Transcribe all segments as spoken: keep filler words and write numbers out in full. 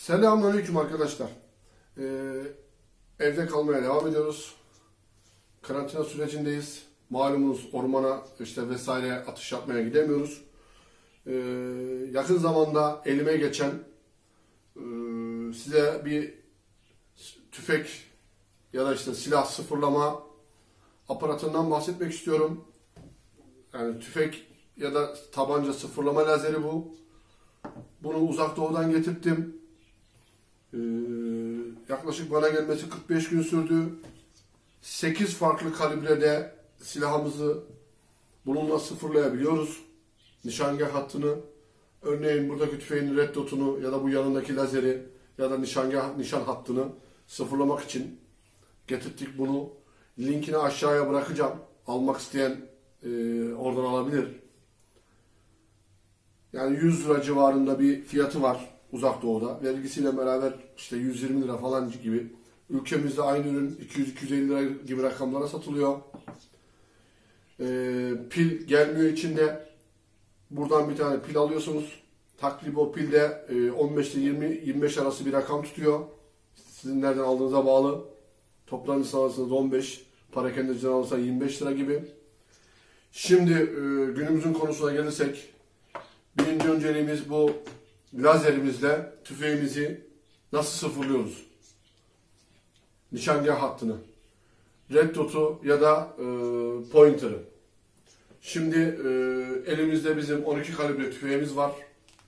Selamünaleyküm arkadaşlar. Ee, evde kalmaya devam ediyoruz. Karantina sürecindeyiz. Malumunuz ormana işte vesaire atış yapmaya gidemiyoruz. Ee, yakın zamanda elime geçen e, size bir tüfek ya da işte silah sıfırlama aparatından bahsetmek istiyorum. Yani tüfek ya da tabanca sıfırlama lazeri bu. Bunu uzak doğudan getirttim. Ee, yaklaşık bana gelmesi kırk beş gün sürdü. sekiz farklı kalibrede silahımızı bununla sıfırlayabiliyoruz. Nişangah hattını, örneğin buradaki tüfeğin red dotunu ya da bu yanındaki lazeri ya da nişangah nişan hattını sıfırlamak için getirttik bunu. Linkini aşağıya bırakacağım. Almak isteyen e, oradan alabilir. Yani yüz lira civarında bir fiyatı var uzak doğuda. Vergisiyle beraber işte yüz yirmi lira falan gibi. Ülkemizde aynı ürün iki yüz iki yüz elli lira gibi rakamlara satılıyor. Ee, pil gelmiyor içinde. Buradan bir tane pil alıyorsunuz. Takribi o pilde on beş ile yirmi yirmi beş arası bir rakam tutuyor. Sizin nereden aldığınıza bağlı. Toplanırsa alırsanız on beş, parakendeciden alırsa yirmi beş lira gibi. Şimdi günümüzün konusuna gelirsek, birinci önceliğimiz bu lazerimizle tüfeğimizi nasıl sıfırlıyoruz? Nişangah hattını, red dot'u ya da e, pointer'ı. Şimdi e, elimizde bizim on iki kalibre tüfeğimiz var.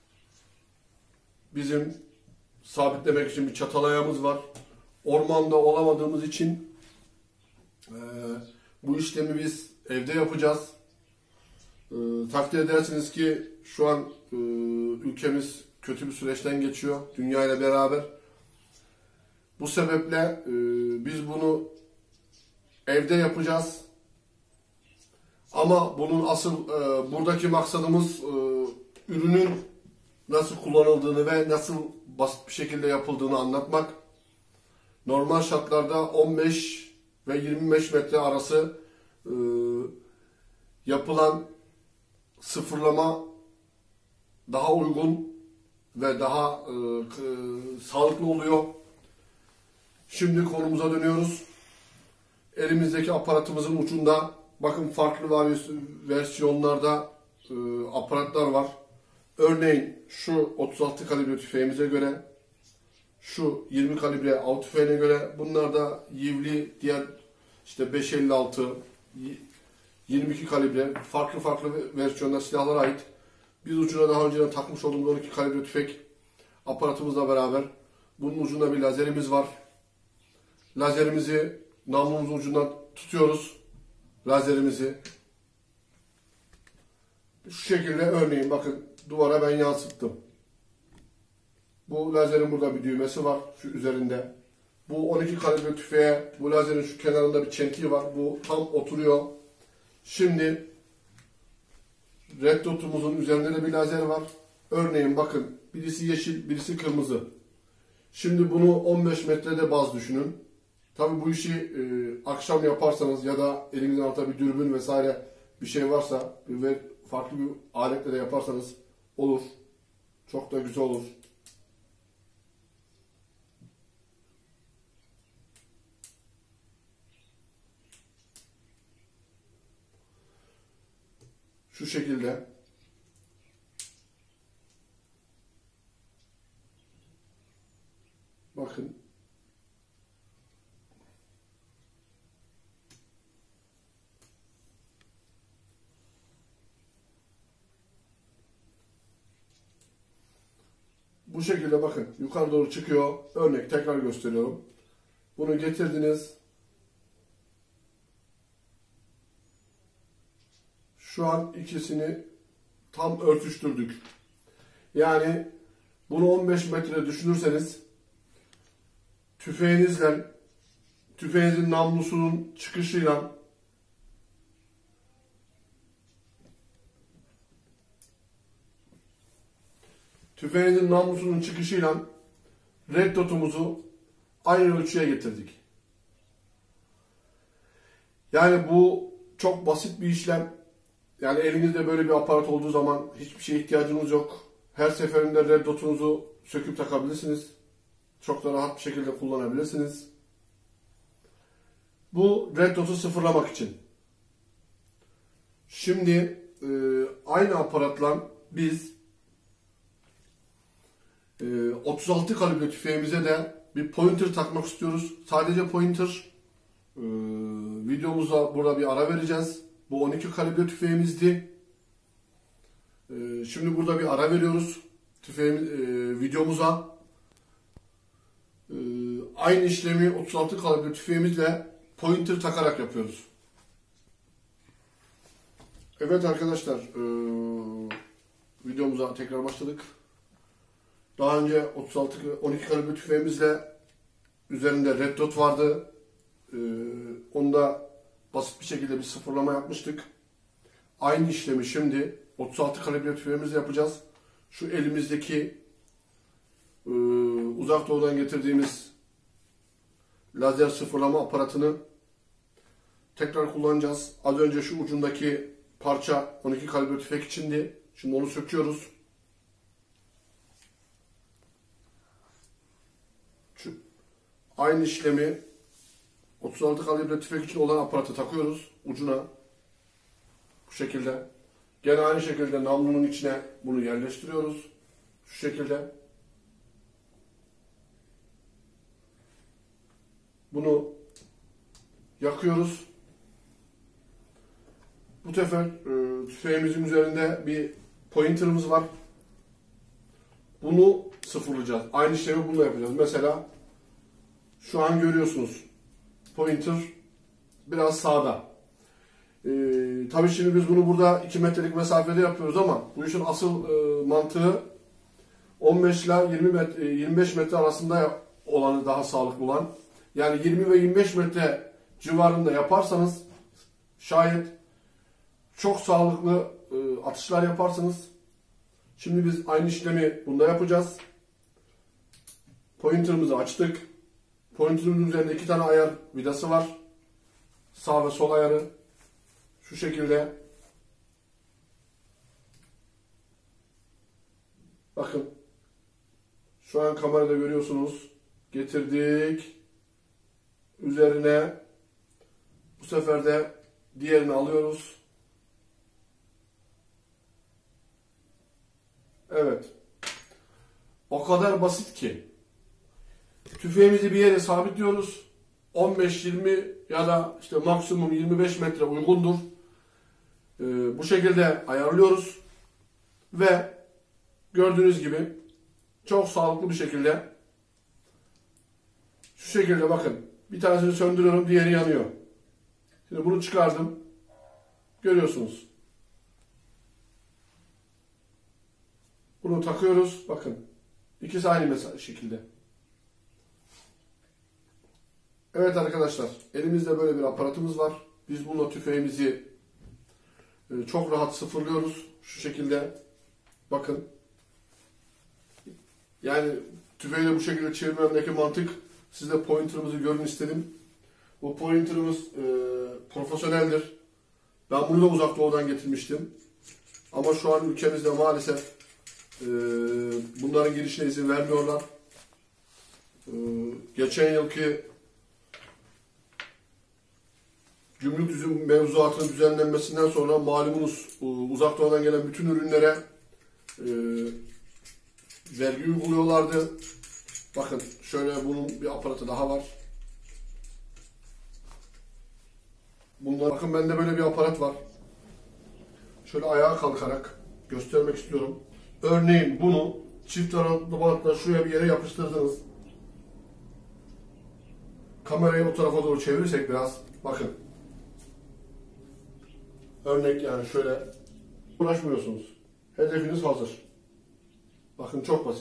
Bizim sabitlemek için bir çatal ayağımız var. Ormanda olamadığımız için e, bu işlemi biz evde yapacağız. E, takdir edersiniz ki şu an e, ülkemiz kötü bir süreçten geçiyor dünya ile beraber. Bu sebeple e, biz bunu evde yapacağız. Ama bunun asıl e, buradaki maksadımız e, ürünün nasıl kullanıldığını ve nasıl basit bir şekilde yapıldığını anlatmak. Normal şartlarda on beş ve yirmi beş metre arası e, yapılan sıfırlama daha uygun ve daha e, e, sağlıklı oluyor. Şimdi konumuza dönüyoruz. Elimizdeki aparatımızın ucunda bakın farklı versiyonlarda e, aparatlar var. Örneğin şu otuz altı kalibre tüfeğimize göre, şu yirmi kalibre av tüfeğine göre, bunlar da yivli diğer işte beş elli altı, yirmi iki kalibre farklı farklı versiyonda silahlara ait. Biz ucuna daha önceden takmış olduğumuz on iki kalibre tüfek aparatımızla beraber bunun ucunda bir lazerimiz var. Lazerimizi namlumuzun ucundan tutuyoruz. Lazerimizi şu şekilde, örneğin bakın duvara ben yansıttım. Bu lazerin burada bir düğmesi var şu üzerinde. Bu on iki kalibre tüfeğe bu lazerin şu kenarında bir çentiği var. Bu tam oturuyor. Şimdi red dot'umuzun üzerinde de bir lazer var. Örneğin bakın birisi yeşil, birisi kırmızı. Şimdi bunu on beş metrede baz düşünün. Tabi bu işi e, akşam yaparsanız ya da elinizin altında bir dürbün vesaire bir şey varsa ve farklı bir aletle de yaparsanız olur. Çok da güzel olur. Şu şekilde. Bakın. Bu şekilde bakın yukarı doğru çıkıyor. Örnek tekrar gösteriyorum. Bunu getirdiniz. Şu an ikisini tam örtüştürdük. Yani bunu on beş metre düşünürseniz tüfeğinizle, tüfeğinizin namlusunun çıkışıyla tüfeğinizin namlusunun çıkışıyla red dot'umuzu aynı ölçüye getirdik. Yani bu çok basit bir işlem. Yani elinizde böyle bir aparat olduğu zaman hiçbir şeye ihtiyacınız yok. Her seferinde red dot'unuzu söküp takabilirsiniz. Çok da rahat bir şekilde kullanabilirsiniz. Bu red dot'u sıfırlamak için. Şimdi e, aynı aparatla biz e, otuz altı kalibre tüfeğimize de bir pointer takmak istiyoruz. Sadece pointer. E, videomuza burada bir ara vereceğiz. Bu on iki kalibre tüfeğimizdi. E, şimdi burada bir ara veriyoruz tüfeğimiz, e, videomuza. E, aynı işlemi otuz altı kalibre tüfeğimizle pointer takarak yapıyoruz. Evet arkadaşlar, e, videomuza tekrar başladık. Daha önce otuz altı on iki kalibre tüfeğimizle üzerinde red dot vardı. E, onu da basit bir şekilde bir sıfırlama yapmıştık. Aynı işlemi şimdi otuz altı kalibre tüfeğimizle yapacağız. Şu elimizdeki e, uzak doğudan getirdiğimiz lazer sıfırlama aparatını tekrar kullanacağız. Az önce şu ucundaki parça on iki kalibre tüfek içindi. Şimdi onu söküyoruz. Şu, aynı işlemi otuz altı kalibre tüfek için olan aparatı takıyoruz ucuna. Bu şekilde. Gene aynı şekilde namlunun içine bunu yerleştiriyoruz. Şu şekilde. Bunu yakıyoruz. Bu sefer e, tüfeğimizin üzerinde bir pointer'ımız var. Bunu sıfırlayacağız. Aynı işlemi bununla yapacağız. Mesela şu an görüyorsunuz. Pointer biraz sağda. E, tabii şimdi biz bunu burada iki metrelik mesafede yapıyoruz ama bu işin asıl e, mantığı on beş ile yirmi metre, yirmi beş metre arasında olanı daha sağlıklı olan. Yani yirmi ve yirmi beş metre civarında yaparsanız şayet çok sağlıklı e, atışlar yaparsınız. Şimdi biz aynı işlemi bunda yapacağız. Pointer'ımızı açtık. Pointer'ımızın üzerinde iki tane ayar vidası var. Sağ ve sol ayarı. Şu şekilde. Bakın. Şu an kamerada görüyorsunuz. Getirdik. Üzerine bu sefer de diğerini alıyoruz. Evet. O kadar basit ki. Tüfeğimizi bir yere sabitliyoruz. on beş yirmi ya da işte maksimum yirmi beş metre uygundur. Ee, bu şekilde ayarlıyoruz. Ve gördüğünüz gibi çok sağlıklı bir şekilde şu şekilde bakın. Bir tanesini söndürüyorum, diğeri yanıyor. Şimdi bunu çıkardım. Görüyorsunuz. Bunu takıyoruz. Bakın. İkisi aynı mesela şekilde. Evet arkadaşlar. Elimizde böyle bir aparatımız var. Biz bununla tüfeğimizi çok rahat sıfırlıyoruz. Şu şekilde. Bakın. Yani tüfeği de bu şekilde çevirmemdeki mantık. Siz de pointer'ımızı görün istedim. Bu pointer'ımız e, profesyoneldir. Ben bunu da uzak doğudan getirmiştim. Ama şu an ülkemizde maalesef e, bunların girişine izin vermiyorlar. E, geçen yılki gümrük düzüm mevzuatının düzenlenmesinden sonra malumunuz uzak doğudan gelen bütün ürünlere e, vergi uyguluyorlardı. Bakın şöyle bunun bir aparatı daha var. Bunda bakın bende böyle bir aparat var. Şöyle ayağa kalkarak göstermek istiyorum. Örneğin bunu çift taraflı bantla şuraya bir yere yapıştırdınız. Kamerayı o tarafa doğru çevirirsek biraz bakın. Örnek yani şöyle uğraşmıyorsunuz. Hedefiniz hazır. Bakın çok basit.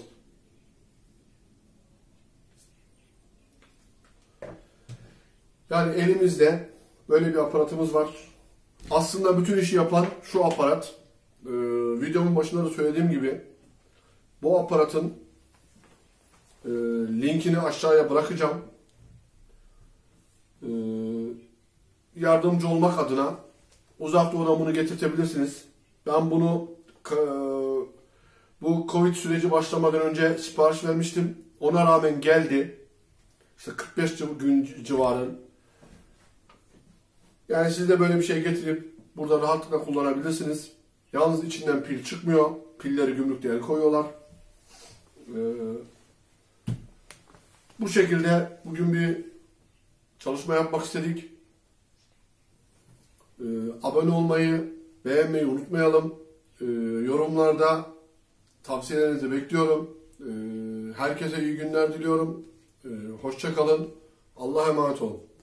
Yani elimizde böyle bir aparatımız var. Aslında bütün işi yapan şu aparat. Ee, videomun başında da söylediğim gibi bu aparatın e, linkini aşağıya bırakacağım. Ee, yardımcı olmak adına uzak doğudan bunu getirtebilirsiniz. Ben bunu e, bu Covid süreci başlamadan önce sipariş vermiştim. Ona rağmen geldi. İşte kırk beş gün civarı. Yani siz de böyle bir şey getirip burada rahatlıkla kullanabilirsiniz. Yalnız içinden pil çıkmıyor. Pilleri gümrükte el koyuyorlar. Ee, bu şekilde bugün bir çalışma yapmak istedik. Ee, abone olmayı, beğenmeyi unutmayalım. Ee, yorumlarda tavsiyelerinizi bekliyorum. Ee, herkese iyi günler diliyorum. Ee, hoşça kalın. Allah'a emanet olun.